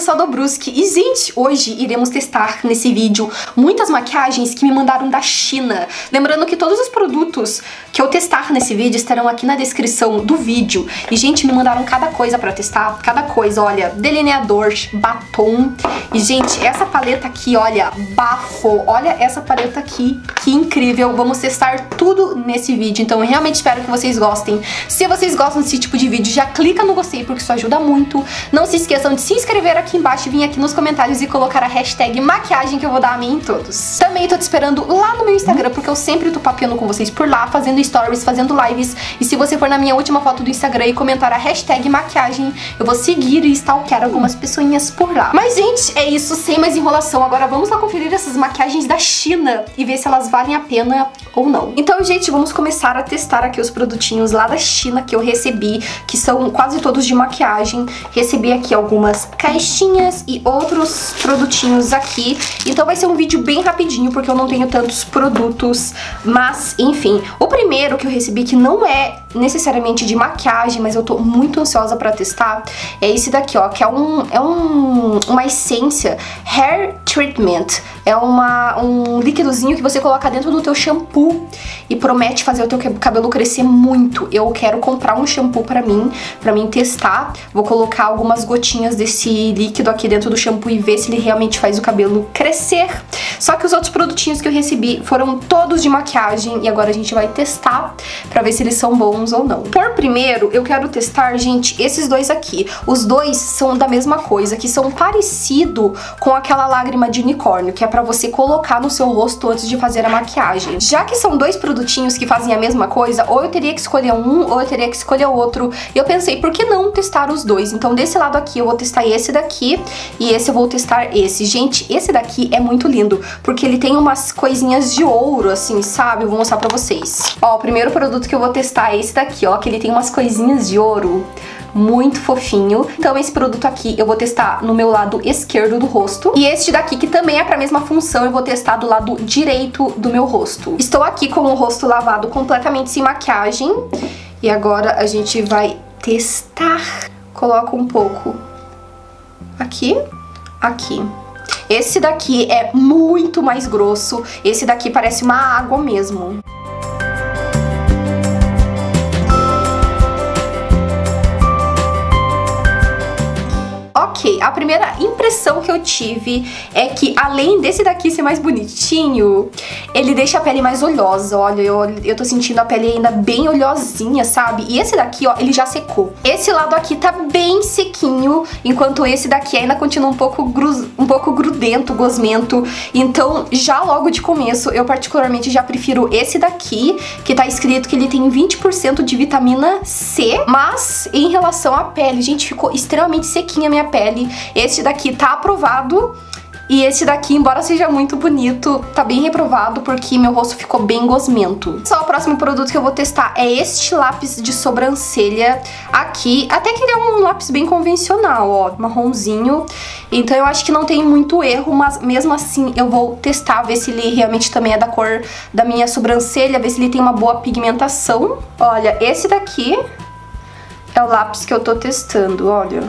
sou a Dobruski e, gente, hoje iremos testar nesse vídeo muitas maquiagens que me mandaram da China. Lembrando que todos os produtos que eu testar nesse vídeo estarão aqui na descrição do vídeo. E, gente, me mandaram cada coisa pra testar, cada coisa, olha, delineador, batom. E, gente, essa paleta aqui, olha, bafo, olha essa paleta aqui, que incrível. Vamos testar tudo nesse vídeo, então eu realmente espero que vocês gostem. Se vocês gostam desse tipo de vídeo, já clica no gostei, porque isso ajuda muito. Não se esqueçam de se inscrever aqui embaixo e vir aqui nos comentários e colocar a hashtag maquiagem, que eu vou dar a mim em todos. Também tô te esperando lá no meu Instagram, porque eu sempre tô papeando com vocês por lá, fazendo stories, fazendo lives. E se você for na minha última foto do Instagram e comentar a hashtag maquiagem, eu vou seguir e stalkear algumas pessoinhas por lá. Mas, gente, é isso, sem mais enrolação. Agora vamos lá conferir essas maquiagens da China e ver se elas valem a pena ou não. Então, gente, vamos começar a testar aqui os produtinhos lá da China que eu recebi, que são quase todos de maquiagem. Recebi aqui algumas caixinhas e outros produtinhos aqui. Então vai ser um vídeo bem rapidinho, porque eu não tenho tantos produtos. Mas, enfim, o primeiro que eu recebi, que não é necessariamente de maquiagem, mas eu tô muito ansiosa pra testar, é esse daqui, ó, que é uma essência Hair Treatment. É um líquidozinho que você coloca dentro do teu shampoo e promete fazer o teu cabelo crescer muito. Eu quero comprar um shampoo pra mim testar. Vou colocar algumas gotinhas desse líquido aqui dentro do shampoo e ver se ele realmente faz o cabelo crescer. Só que os outros produtinhos que eu recebi foram todos de maquiagem e agora a gente vai testar pra ver se eles são bons ou não. Por primeiro, eu quero testar, gente, esses dois aqui. Os dois são da mesma coisa, que são parecido com aquela lágrima de unicórnio, que é pra você colocar no seu rosto antes de fazer a maquiagem. Já que são dois produtinhos que fazem a mesma coisa, ou eu teria que escolher um, ou eu teria que escolher outro. E eu pensei, por que não testar os dois? Então, desse lado aqui, eu vou testar esse daqui, e esse eu vou testar esse. Gente, esse daqui é muito lindo, porque ele tem umas coisinhas de ouro, assim, sabe? Eu vou mostrar pra vocês. Ó, o primeiro produto que eu vou testar é esse daqui, ó, que ele tem umas coisinhas de ouro. Muito fofinho. Então esse produto aqui eu vou testar no meu lado esquerdo do rosto. E este daqui, que também é pra mesma função, eu vou testar do lado direito do meu rosto. Estou aqui com o rosto lavado completamente sem maquiagem. E agora a gente vai testar. Coloco um pouco aqui, aqui. Esse daqui é muito mais grosso. Esse daqui parece uma água mesmo. Ok, a primeira impressão que eu tive é que, além desse daqui ser mais bonitinho, ele deixa a pele mais oleosa. Olha, eu tô sentindo a pele ainda bem oleosinha, sabe? E esse daqui, ó, ele já secou. Esse lado aqui tá bem sequinho, enquanto esse daqui ainda continua um pouco grudento, gosmento. Então, já logo de começo, eu particularmente já prefiro esse daqui, que tá escrito que ele tem 20% de vitamina C. Mas, em relação à pele, gente, ficou extremamente sequinha a minha pele. Esse daqui tá aprovado e esse daqui, embora seja muito bonito, tá bem reprovado porque meu rosto ficou bem gosmento. Só o próximo produto que eu vou testar é este lápis de sobrancelha aqui. Até que ele é um lápis bem convencional, ó, marronzinho. Então eu acho que não tem muito erro, mas mesmo assim eu vou testar, ver se ele realmente também é da cor da minha sobrancelha, ver se ele tem uma boa pigmentação. Olha, esse daqui é o lápis que eu tô testando, olha.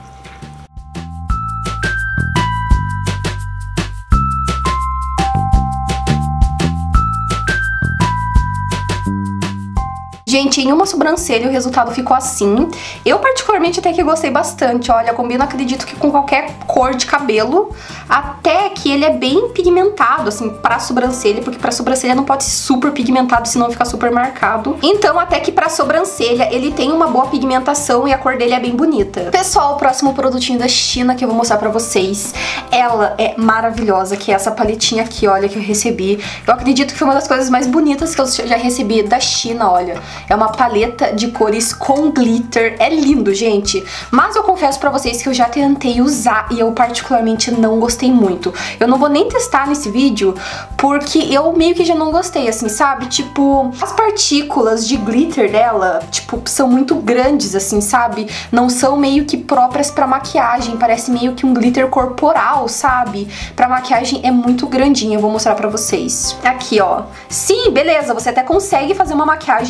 Gente, em uma sobrancelha o resultado ficou assim. Eu particularmente até que gostei bastante, olha, combina, acredito que com qualquer cor de cabelo. Até que ele é bem pigmentado, assim, pra sobrancelha, porque pra sobrancelha não pode ser super pigmentado, senão fica super marcado. Então até que pra sobrancelha ele tem uma boa pigmentação e a cor dele é bem bonita. Pessoal, o próximo produtinho da China que eu vou mostrar pra vocês, ela é maravilhosa, que é essa paletinha aqui, olha, que eu recebi. Eu acredito que foi uma das coisas mais bonitas que eu já recebi da China, olha. É uma paleta de cores com glitter. É lindo, gente. Mas eu confesso pra vocês que eu já tentei usar e eu particularmente não gostei muito. Eu não vou nem testar nesse vídeo porque eu meio que já não gostei, assim, sabe? Tipo, as partículas de glitter dela, tipo, são muito grandes, assim, sabe? Não são meio que próprias pra maquiagem. Parece meio que um glitter corporal, sabe? Pra maquiagem é muito grandinha. Eu vou mostrar pra vocês. Aqui, ó. Sim, beleza, você até consegue fazer uma maquiagem com esse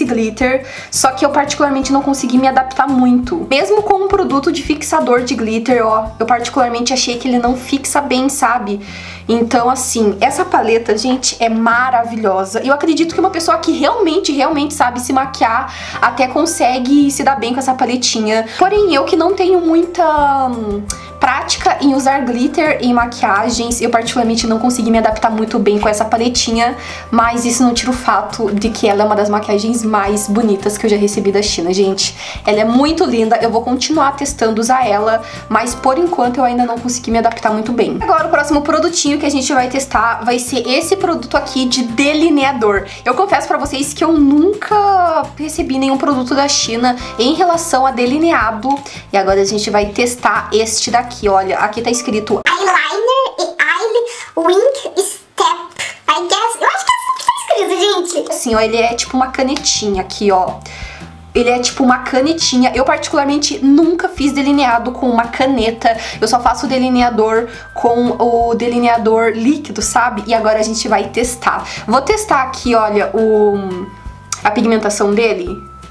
glitter, só que eu particularmente não consegui me adaptar muito. Mesmo com um produto de fixador de glitter, ó, eu particularmente achei que ele não fixa bem, sabe? Então, assim, essa paleta, gente, é maravilhosa. Eu acredito que uma pessoa que realmente sabe se maquiar até consegue se dar bem com essa paletinha. Porém, eu que não tenho muita prática em usar glitter em maquiagens, eu particularmente não consegui me adaptar muito bem com essa paletinha, mas isso não tira o fato de que ela é uma das maquiagens mais bonitas que eu já recebi da China, gente. Ela é muito linda, eu vou continuar testando usar ela, mas por enquanto eu ainda não consegui me adaptar muito bem. Agora o próximo produtinho que a gente vai testar vai ser esse produto aqui de delineador. Eu confesso pra vocês que eu nunca recebi nenhum produto da China em relação a delineado, e agora a gente vai testar este daqui. Olha, aqui tá escrito eyeliner e eye wing step. I guess. Eu acho que é assim que tá escrito, gente. Assim, ó, ele é tipo uma canetinha aqui, ó. Ele é tipo uma canetinha. Eu particularmente nunca fiz delineado com uma caneta. Eu só faço delineador com o delineador líquido, sabe? E agora a gente vai testar. Vou testar aqui, olha, a pigmentação dele.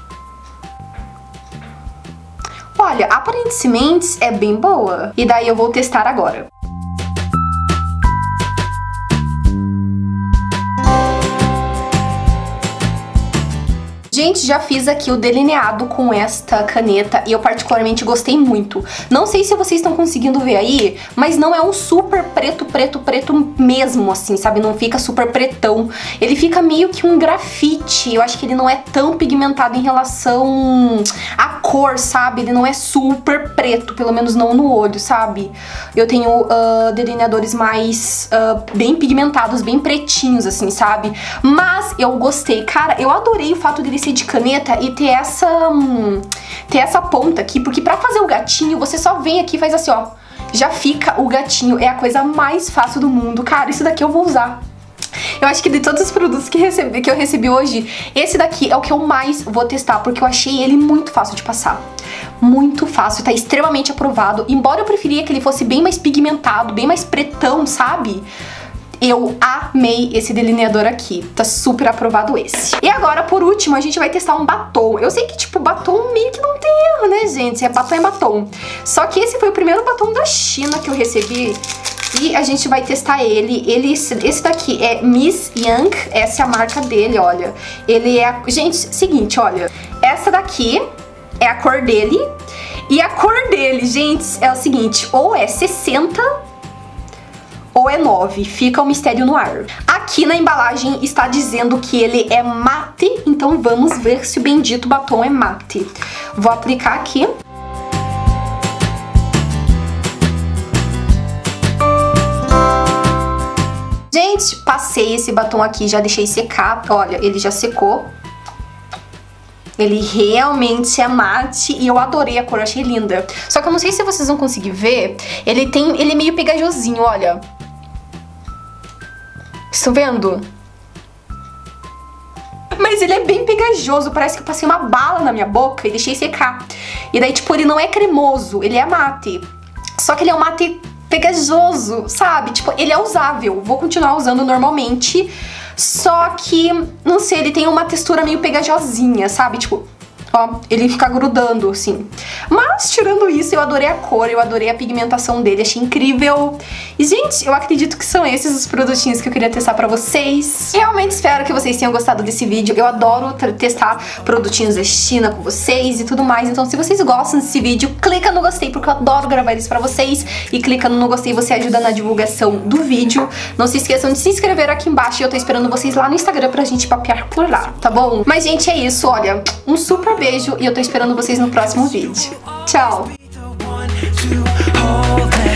Olha, aparentemente é bem boa. E daí eu vou testar agora. Gente, já fiz aqui o delineado com esta caneta e eu particularmente gostei muito. Não sei se vocês estão conseguindo ver aí, mas não é um super preto mesmo, assim, sabe? Não fica super pretão. Ele fica meio que um grafite. Eu acho que ele não é tão pigmentado em relação à cor, sabe? Ele não é super preto, pelo menos não no olho, sabe? Eu tenho delineadores mais bem pigmentados, bem pretinhos, assim, sabe? Mas eu gostei. Cara, eu adorei o fato dele ser de caneta e ter essa ponta aqui, porque pra fazer o gatinho, você só vem aqui e faz assim, ó. Já fica o gatinho, é a coisa mais fácil do mundo. Cara, isso daqui eu vou usar. Eu acho que de todos os produtos que eu recebi hoje, esse daqui é o que eu mais vou testar, porque eu achei ele muito fácil de passar. Muito fácil, tá extremamente aprovado. Embora eu preferia que ele fosse bem mais pigmentado, bem mais pretão, sabe? Eu amei esse delineador aqui, tá super aprovado esse. E agora, por último, a gente vai testar um batom. Eu sei que, tipo, batom meio que não tem erro, né, gente? Batom é batom. Só que esse foi o primeiro batom da China que eu recebi e a gente vai testar ele. Esse daqui é Miss Young, essa é a marca dele, olha. Ele é... Gente, seguinte, olha. Essa daqui é a cor dele. E a cor dele, gente, é o seguinte, ou é 60... ou é 9, fica um mistério no ar. Aqui na embalagem está dizendo que ele é mate, então vamos ver se o bendito batom é mate. Vou aplicar aqui. Gente, passei esse batom aqui, já deixei secar. Olha, ele já secou. Ele realmente é mate e eu adorei a cor, achei linda. Só que eu não sei se vocês vão conseguir ver, ele é meio pegajosinho, olha. Estão vendo? Mas ele é bem pegajoso, parece que eu passei uma bala na minha boca e deixei secar. E daí, tipo, ele não é cremoso, ele é mate. Só que ele é um mate pegajoso, sabe? Tipo, ele é usável, vou continuar usando normalmente. Só que, não sei, ele tem uma textura meio pegajosinha, sabe? Tipo, ó, ele fica grudando, assim. Mas, tirando isso, eu adorei a cor, eu adorei a pigmentação dele, achei incrível. E, gente, eu acredito que são esses os produtinhos que eu queria testar pra vocês. Realmente espero que vocês tenham gostado desse vídeo. Eu adoro testar produtinhos da China com vocês e tudo mais. Então, se vocês gostam desse vídeo, clica no gostei, porque eu adoro gravar isso pra vocês. E clicando no gostei, você ajuda na divulgação do vídeo. Não se esqueçam de se inscrever aqui embaixo e eu tô esperando vocês lá no Instagram pra gente papear por lá, tá bom? Mas, gente, é isso, olha. Um super beijo e eu tô esperando vocês no próximo vídeo. Tchau!